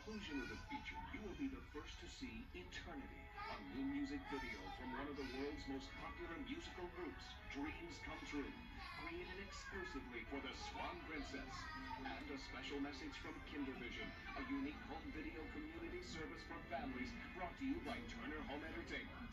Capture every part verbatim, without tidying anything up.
conclusion of the feature, you will be the first to see Eternity, a new music video from one of the world's most popular musical groups, Dreams Come True, created exclusively for the Swan Princess. And a special message from Kindervision, a unique home video community service for families brought to you by Turner Home Entertainment.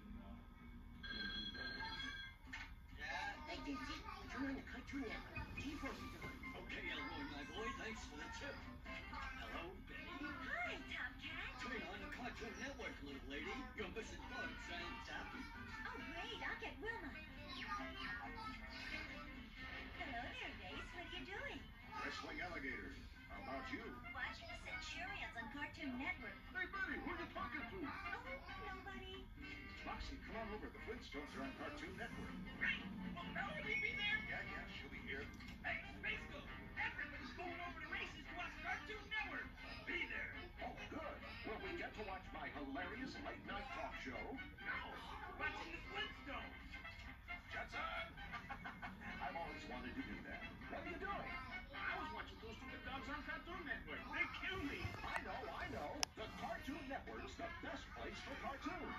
Hey, Dingy, turn on the Cartoon Network. G-Force is on. Okay, Elroy, my boy, thanks for the tip. Hello, Betty. Hi, Tomcat. Turn on the Cartoon Network, little lady. You're missing Bugs and Taffy. Oh, great. I'll get Wilma. Hello there, Race. What are you doing? Wrestling alligators. How about you? Watching the Centurions on Cartoon Network. Hey, Betty, who are you talking to? Oh, nobody. Moxie, come on over. The Flintstones are on Cartoon Network. Great! Will Melody be there? Yeah, yeah, she'll be here. Hey, Space Ghost! Everybody's going over to races to watch Cartoon Network! Be there! Oh, good. Will we get to watch my hilarious late-night talk show? No! Watching the Flintstones! Jetson! I've always wanted to do that. What are you doing? I was watching those stupid dogs on Cartoon Network. They kill me! I know, I know. The Cartoon Network's the best place for cartoons.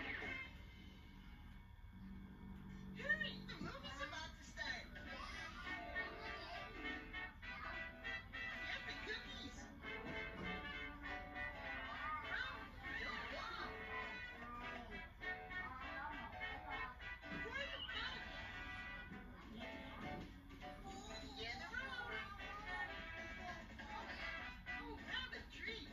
Hurry! The movie's about to start. Happy cookies! Oh, don't walk! Quite a bug! Yeah, the road! Oh, have a treat!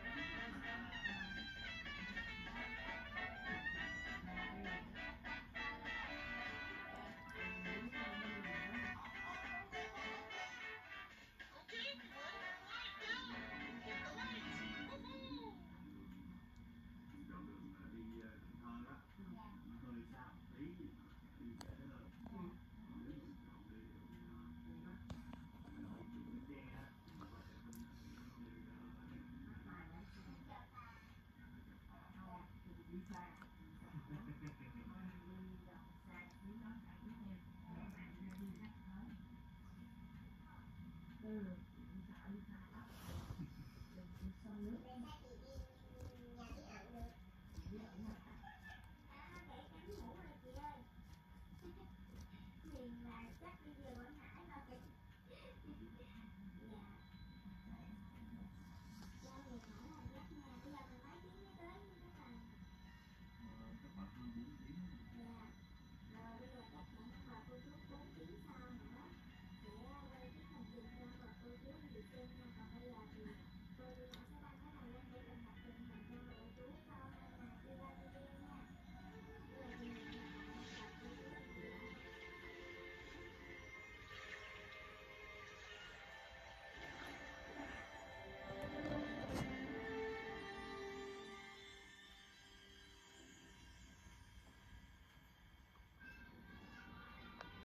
Okay, everyone, quiet down! Hit the lights! Woohoo! Các bạn hơn bốn tiếng